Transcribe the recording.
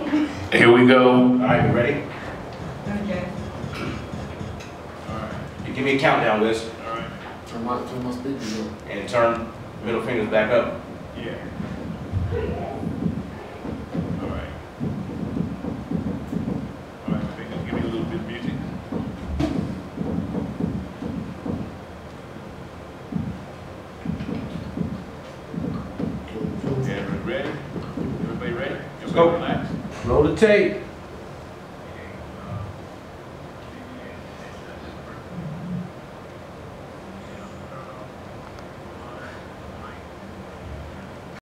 Here we go. All right, you ready? Okay. All right. You give me a countdown, Liz. All right. Turn my speakers up. And turn middle fingers back up. Yeah. All right. All right, fingers, give me a little bit of music. Yeah, ready? Everybody ready? Go. Relax. Roll the tape.